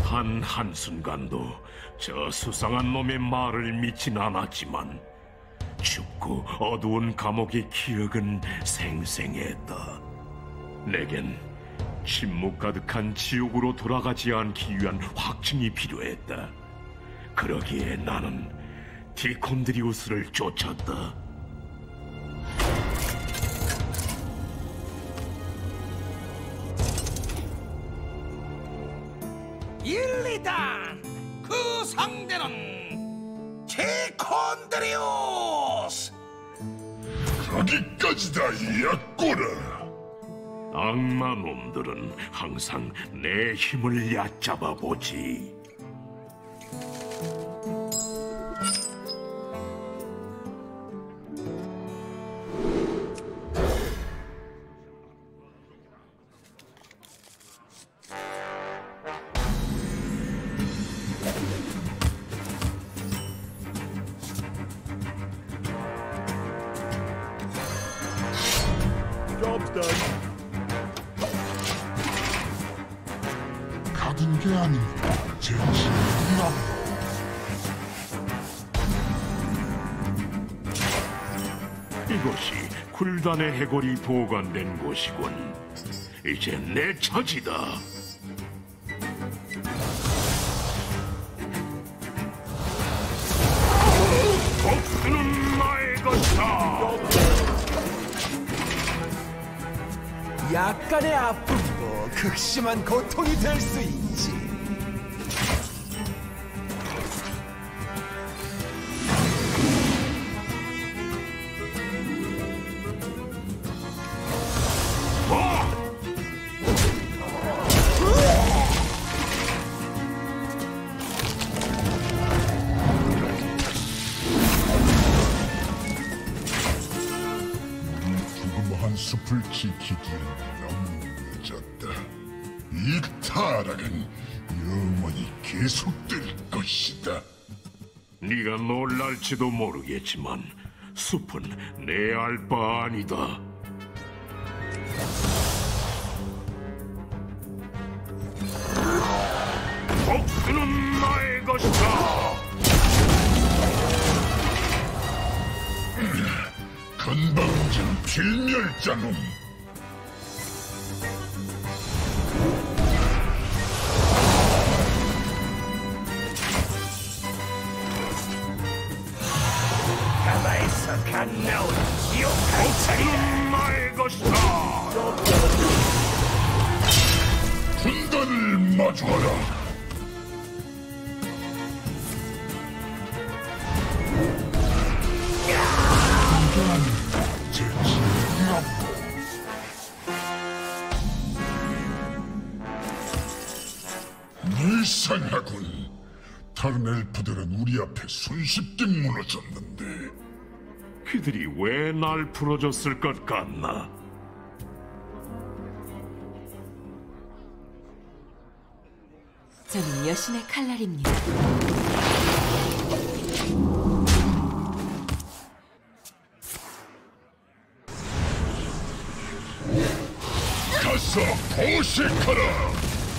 단 한순간도 저 수상한 놈의 말을 믿진 않았지만 춥고 어두운 감옥의 기억은 생생했다. 내겐 침묵 가득한 지옥으로 돌아가지 않기 위한 확증이 필요했다. 그러기에 나는 디콘드리우스를 쫓았다. 일리다! 그 상대는 디콘드리우스! 거기까지다, 이 약꼬라! 악마 놈들은 항상 내 힘을 얕잡아 보지. 가둔 게 아닙니다, 제 진리라고. 이것이 굴단의 해골이 보관된 곳이군. 이제 내 차지다. 복수는 나의 것이다. 약간의 아픔도 극심한 고통이 될 수 있지. 두루마한 숲을 지키기엔 너무 늦었다. 이 타락은 영원히 계속될 것이다. 네가 놀랄지도 모르겠지만 숲은 내 알 바 아니다. 복수는 나의 것이다. 건방진 필멸자놈. 가마에서 갓 나온 지옥 강철이다. 복수는 나의 것이다. 군단을 마주하라. 제 진리라고. 이상하군. 다른 엘프들은 우리 앞에 손쉽게 무너졌는데. 그들이 왜 날 풀어줬을 것 같나? 저는 여신의 칼날입니다. 가서 포식하라.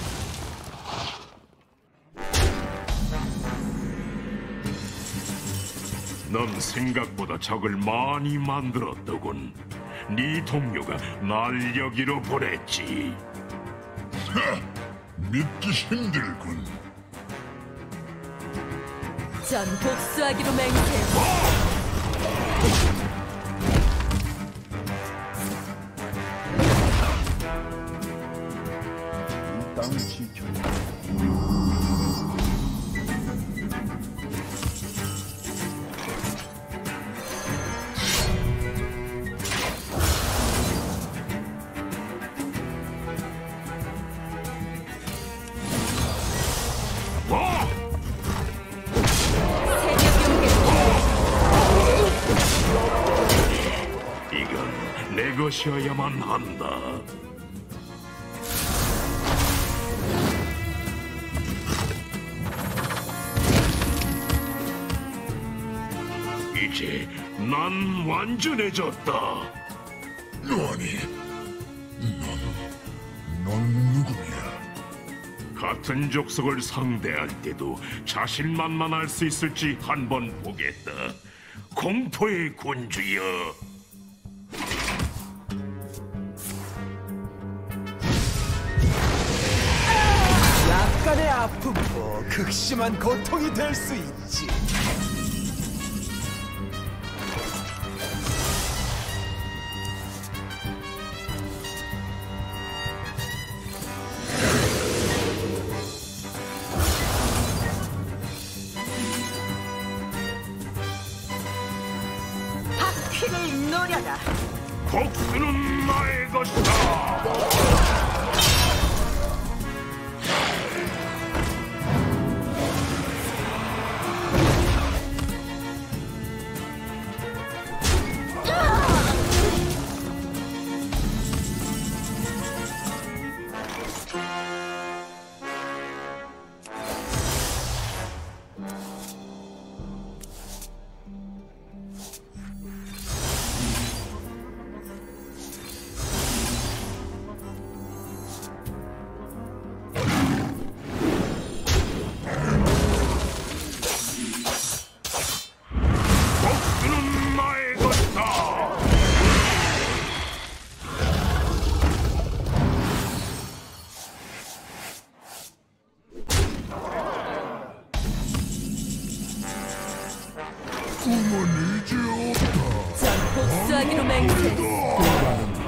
넌 생각보다 적을 많이 만들었더군. 네 동료가 날 여기로 보냈지. 믿기 힘들군. 전 복수하기로 맹세해. 땅을 지켜. 이건 내 것이어야만 한다. 이제 난 완전해졌다. 아니, 넌 누구냐? 같은 족속을 상대할 때도 자신만만할 수 있을지 한번 보겠다. 공포의 군주여. 약간의 아픔도 극심한 고통이 될 수 있지. 피를 노려라. 복수는 나의 것이다. 복수는 나의 것이다. 꿈은 이제 없다. 전 복수하기로 맹세했어.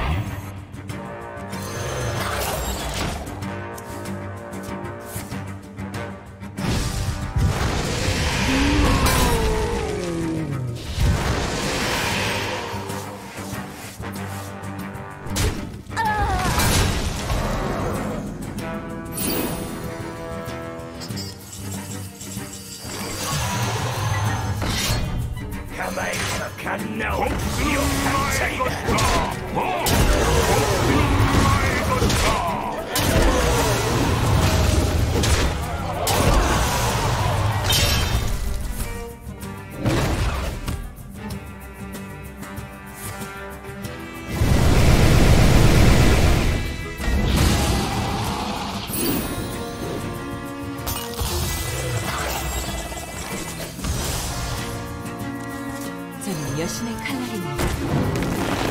가마에서 간 나온 복수는 나의 차이다. 것이다. 복수는 나의 것이다. 저는 여신의 칼날입니다.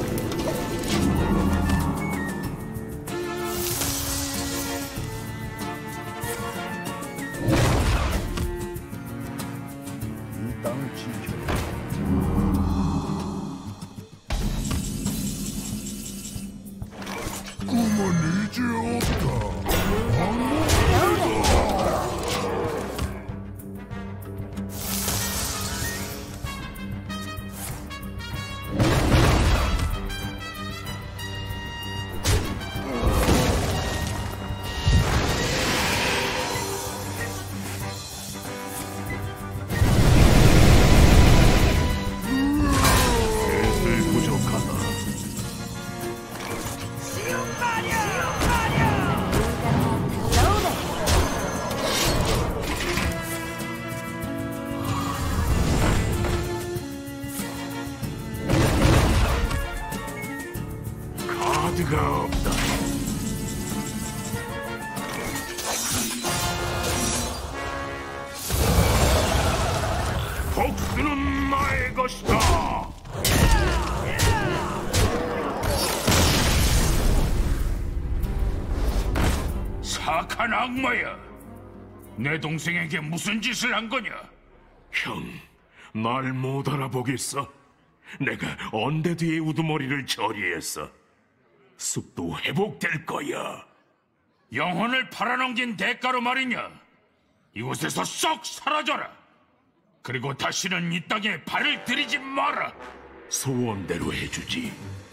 이 땅을 지켜라. 꿈은 이제 없다. 슬 부족하다. 카드가 없다. 복수는 나의 것이다. 착한 악마야. 내 동생에게 무슨 짓을 한 거냐? 형, 날 못 알아보겠어? 내가 언데드의 우두머리를 처리했어. 숲도 회복될 거야. 영혼을 팔아넘긴 대가로 말이냐? 이곳에서 쏙 사라져라. 그리고 다시는 이 땅에 발을 들이지 마라. 소원대로 해주지.